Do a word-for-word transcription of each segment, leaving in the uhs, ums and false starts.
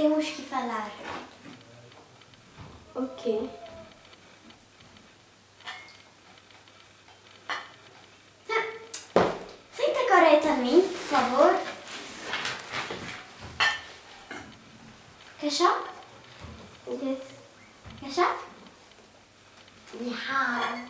temos que falar. Ok. Senta a coreta a mim, por favor. Quer chá? Yes. Quer chá? Não.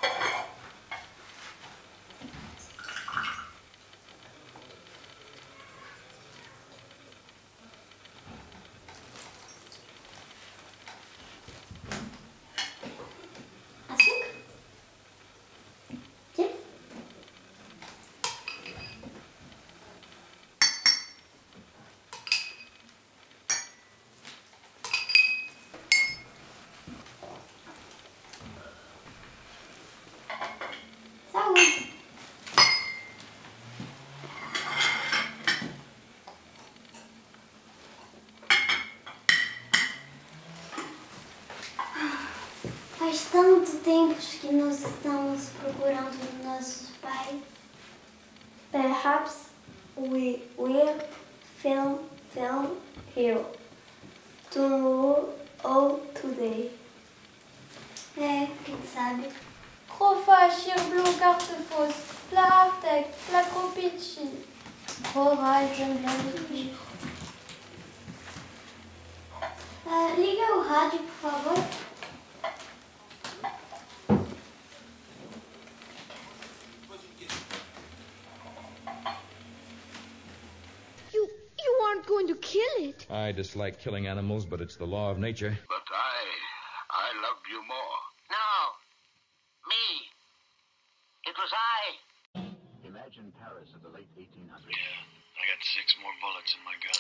Açúcar? Quer? Saúde. Faz tanto tempo que nós estamos procurando nossos pais. Perhaps we will film film here tomorrow or today. É, quem sabe? Crofa, Chirblo, Cartefos, Plaartek, Plakopici. Rora, Jungle. Ah, liga o rádio, por favor. You, you aren't going to kill it. I dislike killing animals, but it's the law of nature. But I, I loved you more. No. Me. It was I. Imagine Paris of the late eighteen hundreds. Yeah, I got six more bullets in my gun.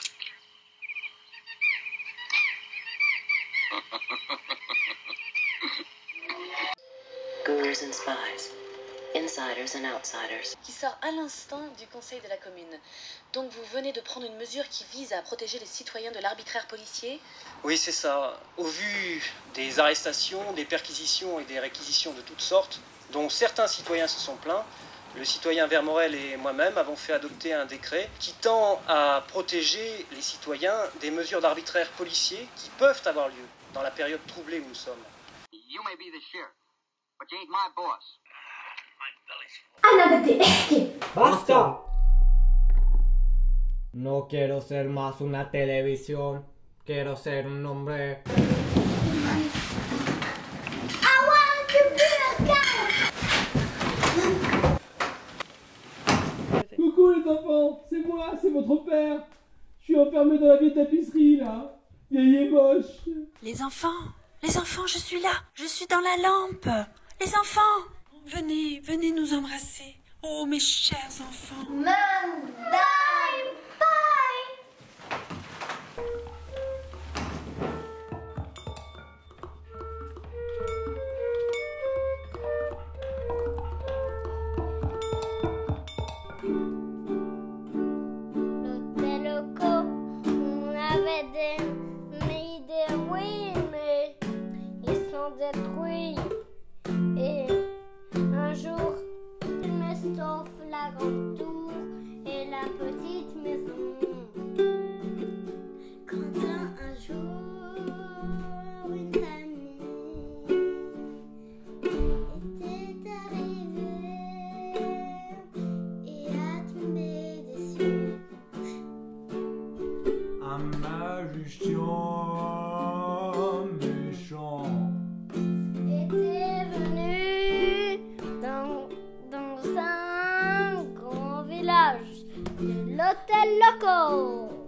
Gurus and spies, insiders and outsiders. Qui sort à l'instant du Conseil de la commune. Donc vous venez de prendre une mesure qui vise à protéger les citoyens de l'arbitraire policier? Oui, c'est ça. Au vu des arrestations, des perquisitions et des réquisitions de toutes sortes, dont certains citoyens se sont plaints, le citoyen Vermorel et moi-même avons fait adopter un décret qui tend à protéger les citoyens des mesures d'arbitraire policier qui peuvent avoir lieu dans la période troublée où nous sommes. You may be the sheriff, but you ain't my boss. Andate. ¡Basta! No quiero ser más una televisión. Quiero ser un hombre. I want to be a cow. Coucou les enfants, c'est moi, c'est votre père. Je suis enfermé dans la vieille tapisserie là, vieille et moche. Les enfants, les enfants, je suis là, je suis dans la lampe. Les enfants, venez, venez nous embrasser. Oh mes chers enfants. Mom, bye, bye. L'hôtel Loco, on avait des, mis des oui, mais ils sont détruits. Et un jour, il me sauve la grande tour et la petite maison. Quand un jour, une famille était arrivée et a tombé des cieux. Un magicien méchant était venu dans, dans un grand village de l'hôtel Loco.